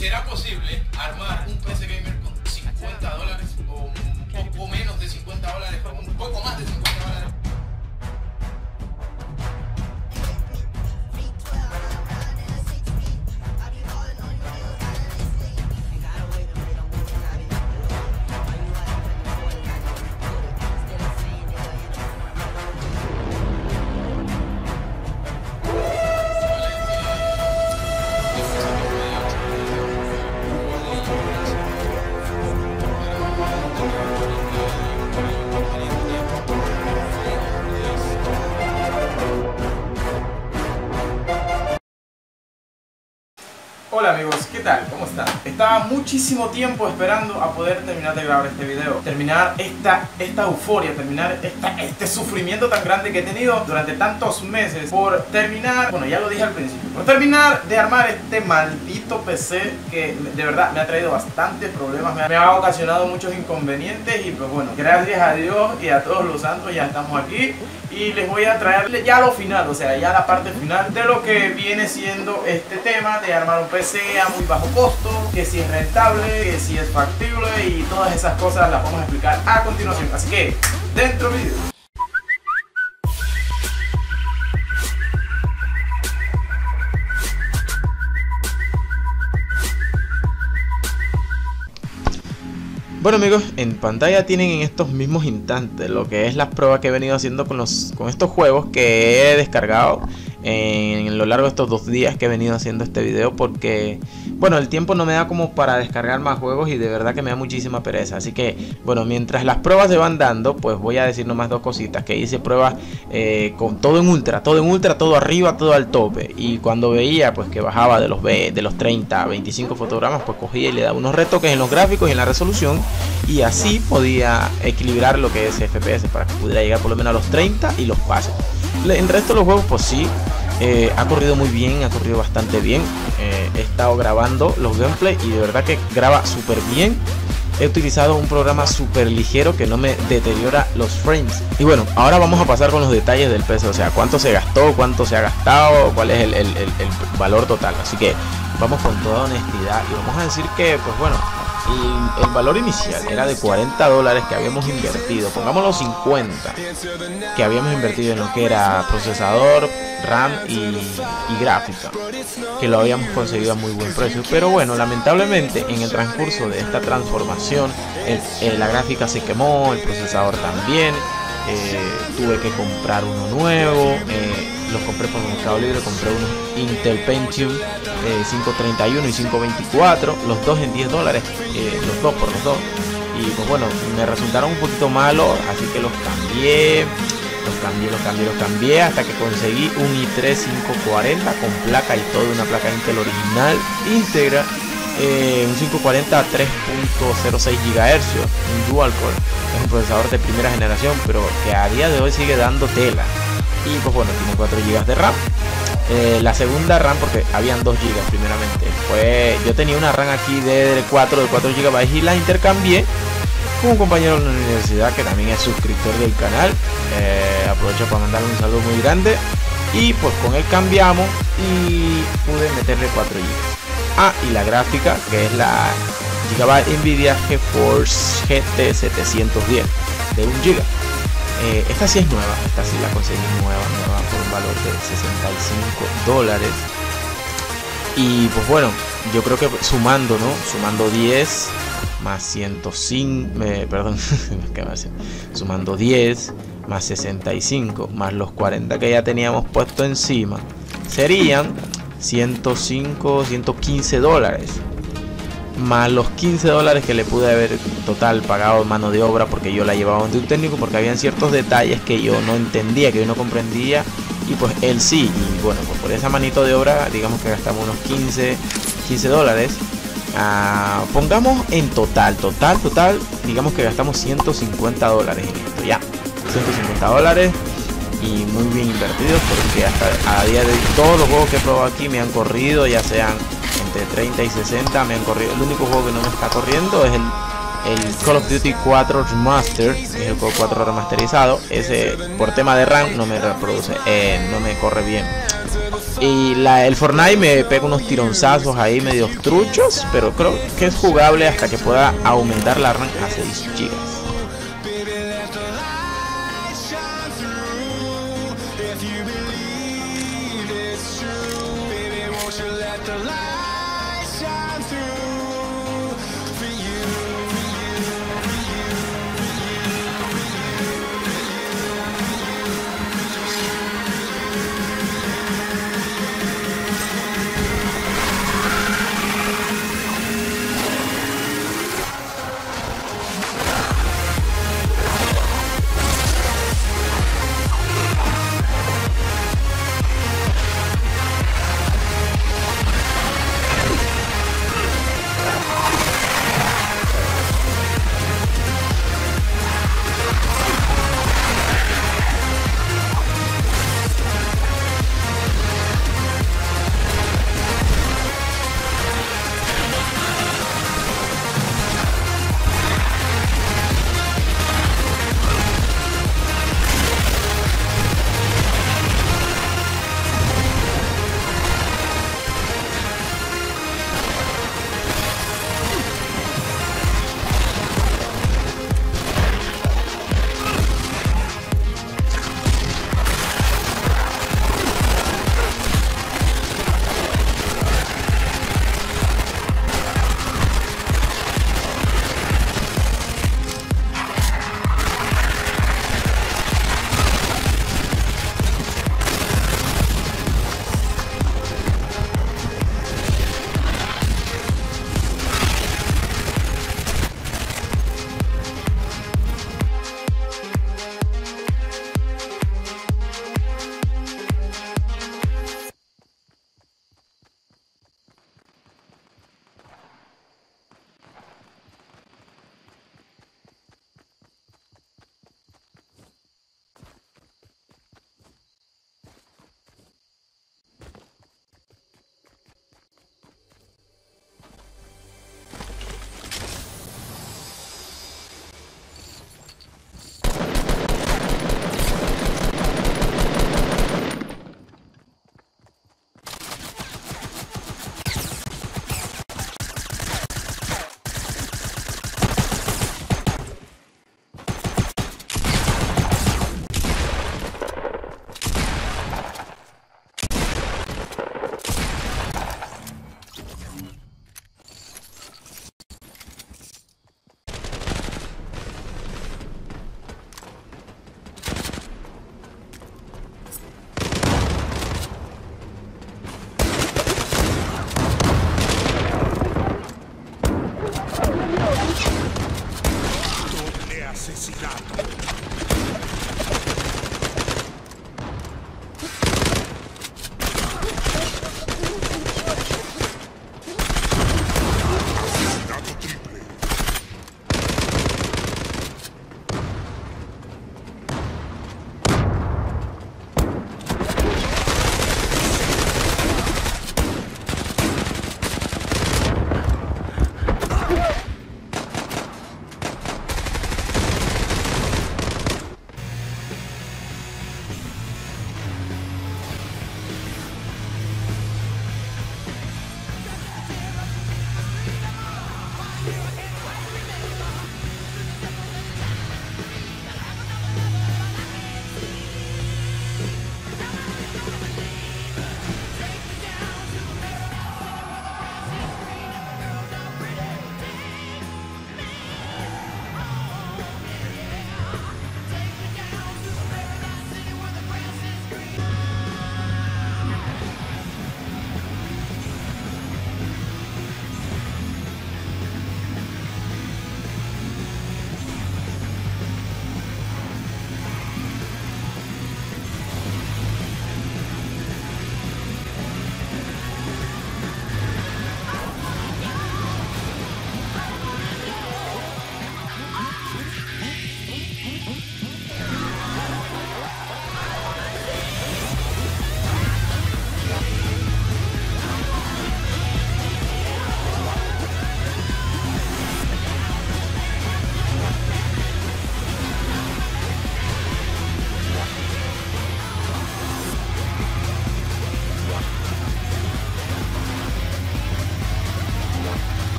¿será posible armar un PC gamer con $50 o un poco menos de $50 o un poco más de $50? Hola amigos, ¿qué tal? ¿Cómo están? Estaba muchísimo tiempo esperando a poder terminar de grabar este video, terminar esta euforia, terminar este sufrimiento tan grande que he tenido durante tantos meses por terminar, bueno, ya lo dije al principio, por terminar de armar este maldito PC que de verdad me ha traído bastantes problemas, me ha ocasionado muchos inconvenientes y pues bueno, gracias a Dios y a todos los santos ya estamos aquí y les voy a traer ya lo final, o sea, ya la parte final de lo que viene siendo este tema de armar un PC a muy bajo costo, que si es rentable, que si es factible y todas esas cosas las vamos a explicar a continuación, así que dentro vídeo. Bueno amigos, en pantalla tienen en estos mismos instantes lo que es las pruebas que he venido haciendo con estos juegos que he descargado en lo largo de estos 2 días que he venido haciendo este video, porque bueno, el tiempo no me da como para descargar más juegos y de verdad que me da muchísima pereza. Así que bueno, mientras las pruebas se van dando, pues voy a decir nomás 2 cositas. Que hice pruebas con todo en ultra, todo arriba, todo al tope. Y cuando veía pues que bajaba de los 30 a 25 fotogramas, pues cogía y le daba unos retoques en los gráficos y en la resolución, y así podía equilibrar lo que es FPS para que pudiera llegar por lo menos a los 30 y los pases. En el resto de los juegos pues sí, ha corrido muy bien, ha corrido bastante bien. He estado grabando los gameplay y de verdad que graba súper bien. He utilizado un programa súper ligero que no me deteriora los frames. Y bueno, ahora vamos a pasar con los detalles del PC, o sea, cuánto se gastó, cuánto se ha gastado, cuál es el valor total. Así que vamos con toda honestidad y vamos a decir que pues bueno, el valor inicial era de $40 que habíamos invertido, pongámoslo 50, que habíamos invertido en lo que era procesador, RAM y gráfica, que lo habíamos conseguido a muy buen precio. Pero bueno, lamentablemente en el transcurso de esta transformación la gráfica se quemó, el procesador también, tuve que comprar uno nuevo. Los compré por Mercado Libre, compré unos Intel Pentium 531 y 524, los dos en $10, los dos por los dos. Y pues bueno, me resultaron un poquito malos, así que los cambié hasta que conseguí un i3 540 con placa y todo, una placa Intel original íntegra, un 540 a 3.06 GHz, un dual core. Es un procesador de primera generación, pero que a día de hoy sigue dando tela. Y pues bueno, tiene 4 GB de RAM. La segunda RAM, porque habían 2 GB primeramente, yo tenía una RAM aquí de 4 GB y la intercambié con un compañero de la universidad que también es suscriptor del canal. Aprovecho para mandarle un saludo muy grande. Y pues con él cambiamos y pude meterle 4 GB. Y la gráfica, que es la Gigabyte Nvidia GeForce GT 710 de 1 GB. Esta sí es nueva, esta sí la conseguí nueva por un valor de $65. Y pues bueno, yo creo que sumando 10 más 105, sumando 10 más 65 más los 40 que ya teníamos puesto encima, serían $115, más los $15 que le pude haber total pagado mano de obra, porque yo la llevaba de un técnico, porque habían ciertos detalles que yo no entendía, que yo no comprendía, y pues él sí. Y bueno, pues por esa manito de obra, digamos que gastamos unos $15. Pongamos en total, digamos que gastamos $150 en esto, ya, $150 y muy bien invertidos, porque hasta a día de hoy todos los juegos que he probado aquí me han corrido, ya sean entre 30 y 60, me han corrido. El único juego que no me está corriendo es el Call of Duty 4 Remastered, que es el juego 4 remasterizado. Ese por tema de RAM no me reproduce, no me corre bien. Y el Fortnite me pega unos tironzazos ahí medio truchos, pero creo que es jugable hasta que pueda aumentar la RAM a 6 GB.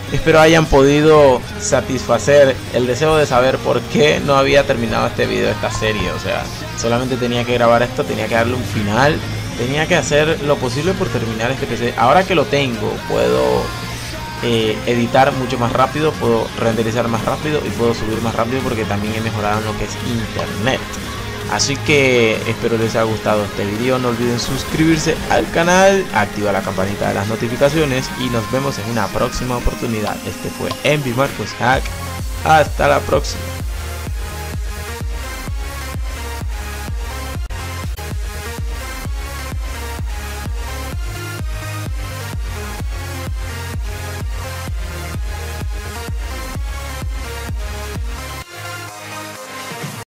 Espero hayan podido satisfacer el deseo de saber por qué no había terminado este video, esta serie. O sea, solamente tenía que grabar esto, tenía que darle un final, tenía que hacer lo posible por terminar este PC. Ahora que lo tengo, puedo editar mucho más rápido, puedo renderizar más rápido y puedo subir más rápido porque también he mejorado en lo que es internet. Así que espero les haya gustado este video. No olviden suscribirse al canal, activar la campanita de las notificaciones y nos vemos en una próxima oportunidad. Este fue Envy Marcos Hack. Hasta la próxima.